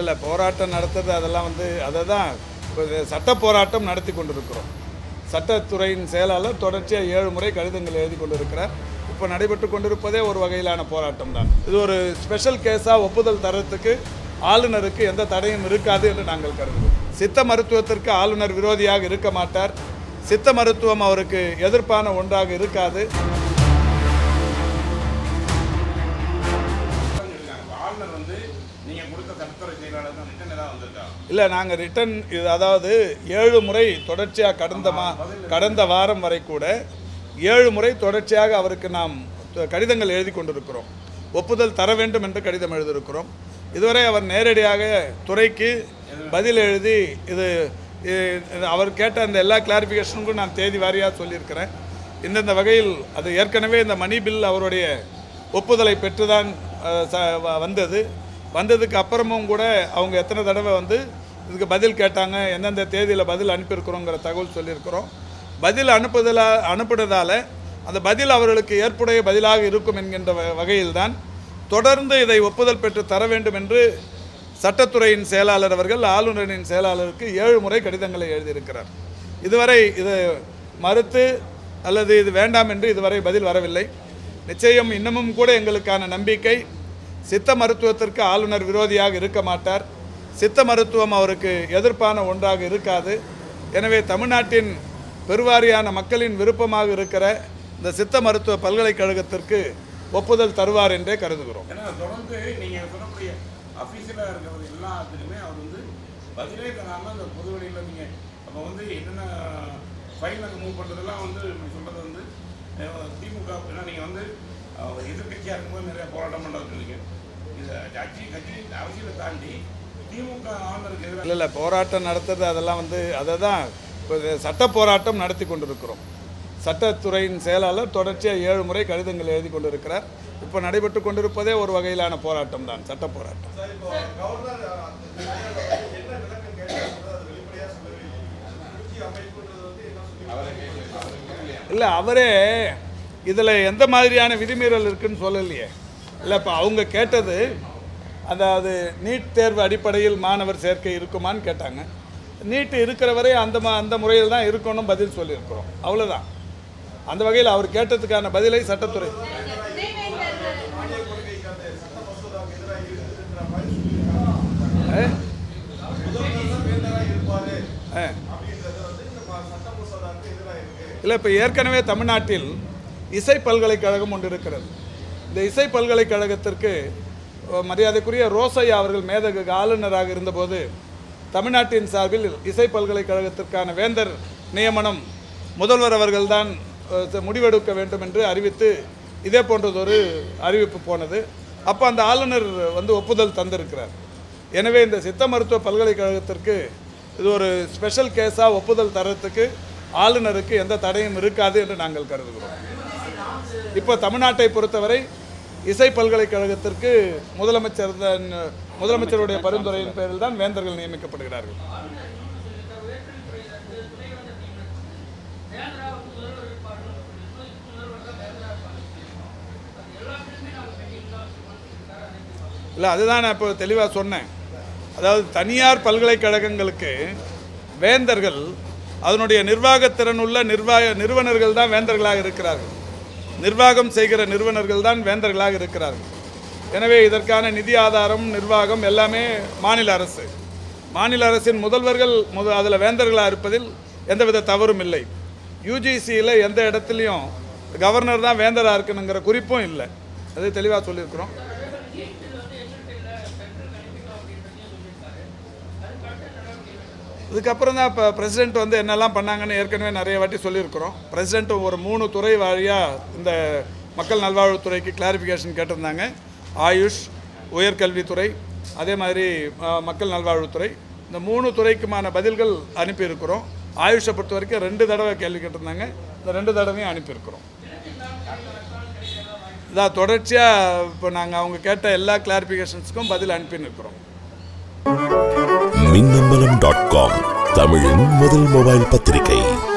இல்லை போராட்டம் நடத்துறது அதெல்லாம் அதை தான் சட்ட போராட்டம் நடத்தி கொண்டிருக்கிறோம். சட்டத்துறையின் செயலாளர் தொடர்ச்சியாக 7 முறை கடிதங்கள் எழுதி கொண்டிருக்கிறார். இப்போ நடைபெற்று கொண்டிருப்பதே ஒரு வகையிலான போராட்டம் தான். இது ஒரு ஸ்பெஷல் கேஸாக ஒப்புதல் தரத்துக்கு ஆளுநருக்கு எந்த தடையும் இருக்காது என்று நாங்கள் கருதுகிறோம். சித்த மருத்துவத்திற்கு ஆளுநர் விரோதியாக இருக்க மாட்டார். சித்த மருத்துவம் அவருக்கு எதிர்ப்பான ஒன்றாக இருக்காது. இல்லை, நாங்கள் ரிட்டன் அதாவது 7 முறை தொடர்ச்சியாக கடந்த வாரம் வரை கூட 7 முறை தொடர்ச்சியாக அவருக்கு நாம் கடிதங்கள் எழுதி கொண்டிருக்கிறோம். ஒப்புதல் தர வேண்டும் என்று கடிதம் எழுதியிருக்கிறோம். இதுவரை அவர் நேரடியாக துறைக்கு பதில் எழுதி அவர் கேட்ட அந்த எல்லா கிளாரிஃபிகேஷனுக்கும் நான் தேதி வாரியாக சொல்லியிருக்கிறேன். இந்தந்த வகையில் அது ஏற்கனவே இந்த மணி பில் அவருடைய ஒப்புதலை பெற்றுதான் வந்ததுக்கு அப்புறமும் கூட அவங்க எத்தனை தடவை இதுக்கு பதில் கேட்டாங்க, எந்தெந்த தேதியில் பதில் அனுப்பியிருக்கிறோங்கிற தகவல் சொல்லியிருக்கிறோம். பதில் அனுப்புனதால் அந்த பதில் அவர்களுக்கு ஏற்புடைய பதிலாக இருக்கும் என்கின்ற வகையில்தான் தொடர்ந்து இதை ஒப்புதல் பெற்று தர வேண்டும் என்று சட்டத்துறையின் செயலாளர் அவர்கள் ஆளுநரின் செயலாளருக்கு 7 முறை கடிதங்களை எழுதியிருக்கிறார். இதுவரை இது மறுத்து அல்லது இது வேண்டாம் என்று இதுவரை பதில் வரவில்லை. நிச்சயம் இன்னமும் கூட எங்களுக்கான நம்பிக்கை சித்த மருத்துவத்திற்கு ஆளுநர் விரோதியாக இருக்க மாட்டார். சித்த மருத்துவம் அவருக்கு எதிர்ப்பான ஒன்றாக இருக்காது. எனவே தமிழ்நாட்டின் பெருவாரியான மக்களின் விருப்பமாக இருக்கிற இந்த சித்த மருத்துவ பல்கலைக்கழகத்திற்கு ஒப்புதல் தருவார் என்றே கருதுகிறோம். தொடர்ந்து நீங்கள் சொல்லக்கூடிய அஃபீஷியலாக இருக்கிறது எல்லாத்துக்குமே அவர் பதிலே தராமல் அந்த பொது வழியில் நீங்கள் அப்போ என்னென்ன ஃபைல் நாங்கள் மூவ் பண்ணுறதெல்லாம் சொல்கிறது திமுக ஏன்னா நீங்கள் எதிர்கட்சியாக இருக்கும்போது நிறைய போராட்டம் பண்ணுறதுக்கு இது கட்சி அரசியலை தாண்டி திமுக ஆளுநருக்கு எதிராக இல்லை போராட்டம் நடத்துறது அதெல்லாம் அதை தான் சட்ட போராட்டம் நடத்தி கொண்டிருக்கிறோம். சட்டத்துறையின் செயலாளர் தொடர்ச்சியாக 7 முறை கடிதங்கள் எழுதி கொண்டிருக்கிறார். இப்போ நடைபெற்று கொண்டிருப்பதே ஒரு வகையிலான போராட்டம் தான், சட்ட போராட்டம். இல்லை அவரே இதில் எந்த மாதிரியான விதிமீறல் இருக்குன்னு சொல்லலையே. இல்லை இப்போ அவங்க கேட்டது அதாவது நீட் தேர்வு அடிப்படையில் மாணவர் சேர்க்கை இருக்குமான்னு கேட்டாங்க. நீட்டு இருக்கிற வரை அந்த முறையில் தான் இருக்கணும் பதில் சொல்லியிருக்கிறோம். அவ்வளோதான். அந்த வகையில் அவர் கேட்டதுக்கான பதிலை சட்டத்துறை இல்லை இப்போ ஏற்கனவே தமிழ்நாட்டில் இசை பல்கலைக்கழகம் ஒன்று இருக்கிறது. இந்த இசை பல்கலைக்கழகத்திற்கு மரியாதைக்குரிய ரோசையா அவர்கள் மேதகு ஆளுநராக இருந்தபோது தமிழ்நாட்டின் சார்பில் இசை பல்கலைக்கழகத்திற்கான வேந்தர் நியமனம் முதல்வர் அவர்கள்தான் முடிவெடுக்க வேண்டும் என்று அறிவித்து இதே போன்றதொரு அறிவிப்பு போனது. அப்போ அந்த ஆளுநர் ஒப்புதல் தந்திருக்கிறார். எனவே இந்த சித்த மருத்துவ பல்கலைக்கழகத்திற்கு இது ஒரு ஸ்பெஷல் கேஸாக ஒப்புதல் தரத்துக்கு ஆளுநருக்கு எந்த தடையும் இருக்காது என்று நாங்கள் கருதுகிறோம். இப்போ தமிழ்நாட்டை பொறுத்தவரை இசை பல்கலைக்கழகத்திற்கு முதலமைச்சருடைய பரிந்துரையின் பேரில் தான் வேந்தர்கள் நியமிக்கப்படுகிறார்கள். இல்லை அதுதான் நான் இப்போ தெளிவாக சொன்னேன். அதாவது தனியார் பல்கலைக்கழகங்களுக்கு வேந்தர்கள் அதனுடைய நிர்வாகத்திறன் உள்ள நிறுவனர்கள் தான் வேந்தர்களாக இருக்கிறார்கள். நிர்வாகம் செய்கிற நிறுவனர்கள் தான் வேந்தர்களாக இருக்கிறார்கள். எனவே இதற்கான நிதி ஆதாரம் நிர்வாகம் எல்லாமே மாநில அரசு. மாநில அரசின் முதல்வர்கள் அதில் வேந்தர்களாக இருப்பதில் எந்தவித தவறும் இல்லை. யூஜிசியில் எந்த இடத்துலையும் கவர்னர் தான் வேந்தராக இருக்கணுங்கிற குறிப்பும் இல்லை. அது தெளிவாக சொல்லியிருக்கிறோம். இதுக்கப்புறம் தான் இப்போ பிரசிடெண்ட் என்னெல்லாம் பண்ணாங்கன்னு ஏற்கனவே நிறைய வாட்டி சொல்லியிருக்கிறோம். பிரசிடெண்ட் ஒரு 3 துறை வாரியாக இந்த மக்கள் நல்வாழ்வுத்துறைக்கு கிளாரிஃபிகேஷன் கேட்டிருந்தாங்க. ஆயுஷ், உயர்கல்வித்துறை, அதே மாதிரி மக்கள் நல்வாழ்வுத்துறை, இந்த 3 துறைக்குமான பதில்கள் அனுப்பியிருக்கிறோம். ஆயுஷை பொறுத்த வரைக்கும் 2 தடவை கேள்வி கேட்டிருந்தாங்க. இந்த 2 தடவையும் அனுப்பியிருக்கிறோம். இதான் தொடர்ச்சியாக இப்போ நாங்கள் அவங்க கேட்ட எல்லா கிளாரிஃபிகேஷன்ஸுக்கும் பதில் அனுப்பியிருக்கிறோம். Minnambalam.com தமிழின் முதல் மொபைல் பத்திரிகை.